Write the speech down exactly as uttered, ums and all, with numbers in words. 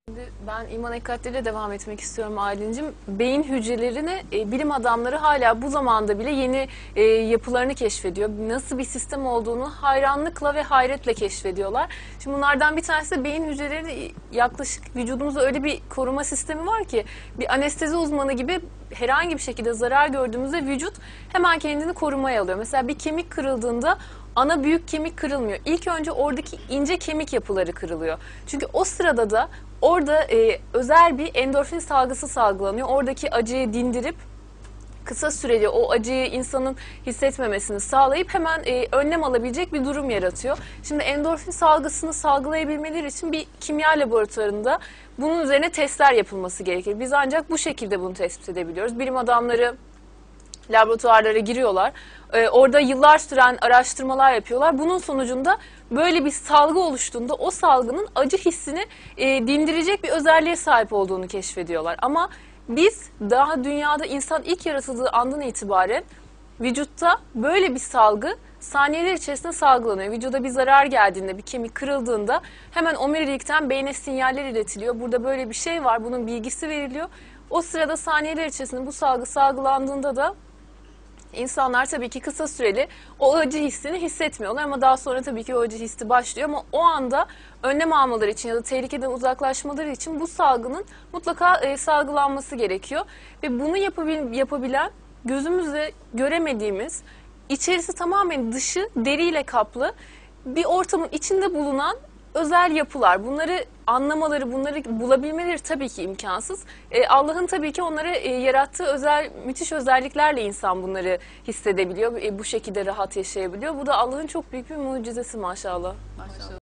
Şimdi ben iman hakaretleriyle devam etmek istiyorum Aylin'cim. Beyin hücrelerini e, bilim adamları hala bu zamanda bile yeni e, yapılarını keşfediyor. Nasıl bir sistem olduğunu hayranlıkla ve hayretle keşfediyorlar. Şimdi bunlardan bir tanesi de beyin hücreleri, yaklaşık vücudumuzda öyle bir koruma sistemi var ki bir anestezi uzmanı gibi herhangi bir şekilde zarar gördüğümüzde vücut hemen kendini korumaya alıyor. Mesela bir kemik kırıldığında ana büyük kemik kırılmıyor. İlk önce oradaki ince kemik yapıları kırılıyor. Çünkü o sırada da orada e, özel bir endorfin salgısı salgılanıyor. Oradaki acıyı dindirip kısa süreli o acıyı insanın hissetmemesini sağlayıp hemen e, önlem alabilecek bir durum yaratıyor. Şimdi endorfin salgısını salgılayabilmeleri için bir kimya laboratuvarında bunun üzerine testler yapılması gerekir. Biz ancak bu şekilde bunu tespit edebiliyoruz. Bilim adamları laboratuvarlara giriyorlar. Ee, orada yıllar süren araştırmalar yapıyorlar. Bunun sonucunda böyle bir salgı oluştuğunda o salgının acı hissini e, dindirecek bir özelliğe sahip olduğunu keşfediyorlar. Ama biz daha dünyada insan ilk yaratıldığı andan itibaren vücutta böyle bir salgı saniyeler içerisinde salgılanıyor. Vücuda bir zarar geldiğinde, bir kemik kırıldığında hemen omurilikten beyne sinyaller iletiliyor. Burada böyle bir şey var, bunun bilgisi veriliyor. O sırada saniyeler içerisinde bu salgı salgılandığında da İnsanlar tabii ki kısa süreli o acı hissini hissetmiyorlar ama daha sonra tabii ki o acı hissi başlıyor ama o anda önlem almaları için ya da tehlikeden uzaklaşmaları için bu salgının mutlaka e, salgılanması gerekiyor. Ve bunu yapabil, yapabilen gözümüzle göremediğimiz, içerisi tamamen dışı deriyle kaplı bir ortamın içinde bulunan özel yapılar. Bunları anlamaları, bunları bulabilmeleri tabii ki imkansız. E, Allah'ın tabii ki onlara e, yarattığı özel, müthiş özelliklerle insan bunları hissedebiliyor. E, bu şekilde rahat yaşayabiliyor. Bu da Allah'ın çok büyük bir mucizesi maşallah. Maşallah.